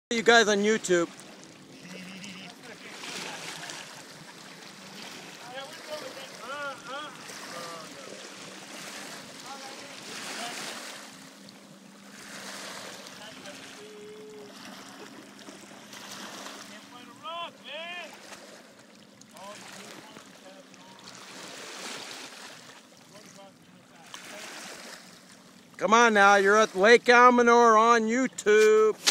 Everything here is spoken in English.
You guys on YouTube. Come on now, you're at Lake Almanor on YouTube.